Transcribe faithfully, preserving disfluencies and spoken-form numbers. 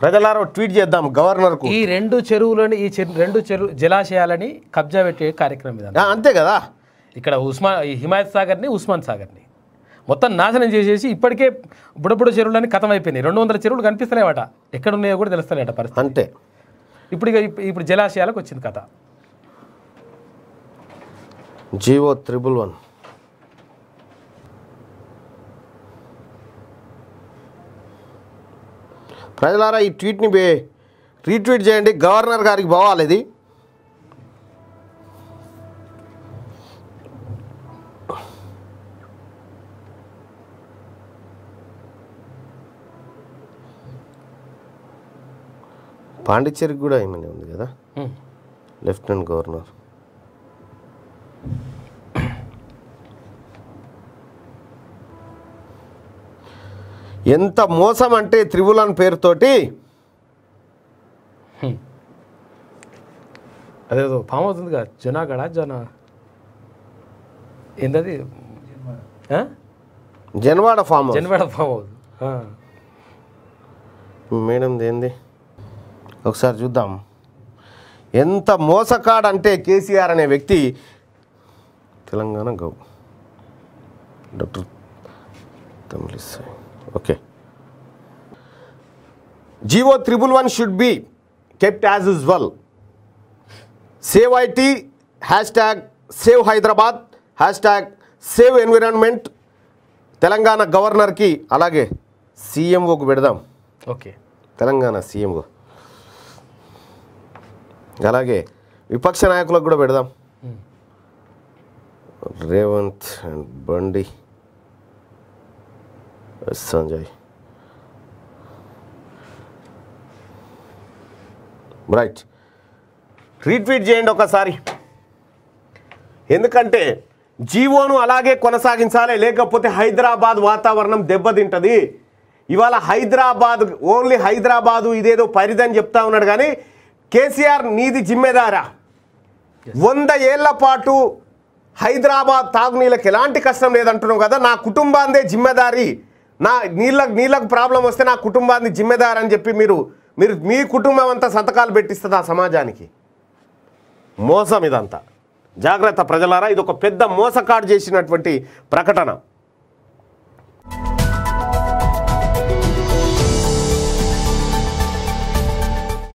ప్రజలారా ట్వీట్ చేద్దాం గవర్నర్కు. ఈ రెండు చెరువులని ఈ రెండు చెరువు జలాశయాలని కబ్జా పెట్టే కార్యక్రమం ఇది. అంతే కదా. ఇక్కడ ఉస్మాన్ హిమాయత్ సాగర్ని ఉస్మాన్ సాగర్ని మొత్తం నాశనం చేసేసి ఇప్పటికే బుడబుడ చెరువులని కథం అయిపోయినాయి. రెండు వందల చెరువులు కనిపిస్తలేవట, ఎక్కడ ఉన్నాయో కూడా తెలుస్తలేట పరిస్థితి. అంతే. ఇప్పుడు ఇక ఇప్పుడు జలాశయాలకు వచ్చింది కథ. జీవో త్రిబుల్ వన్ ప్రజలారా ఈ ట్వీట్ని బే రీట్వీట్ చేయండి. గవర్నర్ గారికి పోవాలి ఇది. పాండిచ్చేరికి కూడా ఏమని ఉంది కదా లెఫ్టినెంట్ గవర్నర్. ఎంత మోసం అంటే త్రిబుల్ వన్ పేరుతోటి అదేదో ఫామ్ అవుతుంది కదా జునాగఢ జన ఏంటది Janwada farm Janwada farm house. Madam ఏంది ఒకసారి చూద్దాం. ఎంత మోసకాడంటే కేసీఆర్ అనే వ్యక్తి. తెలంగాణ గౌ doctor Tamilisai. Okay. GO triple one should be kept as usual. Save IT, hashtag save Hyderabad, hashtag save environment. Telangana గవర్నర్కి అలాగే సీఎంఓకు పెడదాం. ఓకే. తెలంగాణ సీఎంఓ అలాగే విపక్ష నాయకులకు కూడా పెడదాం. Revanth and Bandi Sanjay. Right, retweet చేయండి ఒకసారి. ఎందుకంటే జీవోను అలాగే కొనసాగించాలి, లేకపోతే హైదరాబాద్ వాతావరణం దెబ్బతింటుంది. ఇవాళ హైదరాబాద్ ఓన్లీ హైదరాబాదు ఇదేదో పరిధని చెప్తా ఉన్నాడు కానీ కేసీఆర్ నీది జిమ్మెదారా? వంద ఏళ్ల పాటు హైదరాబాద్ తాగునీళ్ళకి ఎలాంటి కష్టం లేదంటున్నావు కదా, నా కుటుంబాందే జిమ్మెదారి, నా నీళ్ళకు నీళ్ళకు ప్రాబ్లం వస్తే నా కుటుంబాన్ని జిమ్మెదారి అని చెప్పి మీరు మీరు మీ కుటుంబం అంతా సంతకాలు పెట్టిస్తుంది ఆ సమాజానికి. మోసం ఇదంతా. జాగ్రత్త ప్రజలారా, ఇది ఒక పెద్ద మోసకాడు చేసినటువంటి ప్రకటన.